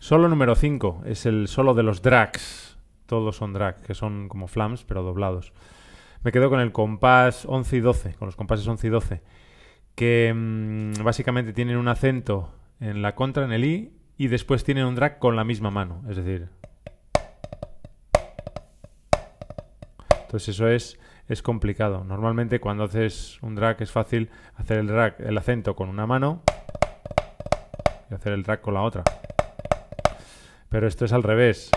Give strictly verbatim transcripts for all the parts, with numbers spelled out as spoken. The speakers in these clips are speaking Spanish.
Solo número cinco es el solo de los drags. Todos son drag, que son como flams, pero doblados. Me quedo con el compás once y doce, con los compases once y doce, que mmm, básicamente tienen un acento en la contra, en el I, y después tienen un drag con la misma mano. Es decir... Entonces eso es, es complicado. Normalmente cuando haces un drag es fácil hacer el drag, el acento con una mano y hacer el drag con la otra. Pero esto es al revés.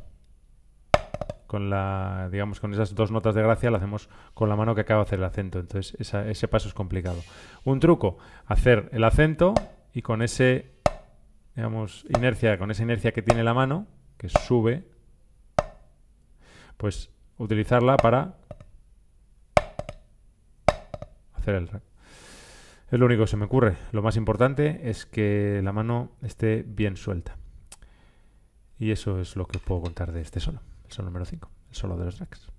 Con la, digamos, con esas dos notas de gracia lo hacemos con la mano que acaba de hacer el acento. Entonces esa, ese paso es complicado. Un truco, hacer el acento y con ese, digamos, inercia, con esa inercia que tiene la mano, que sube, pues utilizarla para hacer el drag. Es lo único que se me ocurre. Lo más importante es que la mano esté bien suelta. Y eso es lo que puedo contar de este solo, el solo número cinco, el solo de los drags.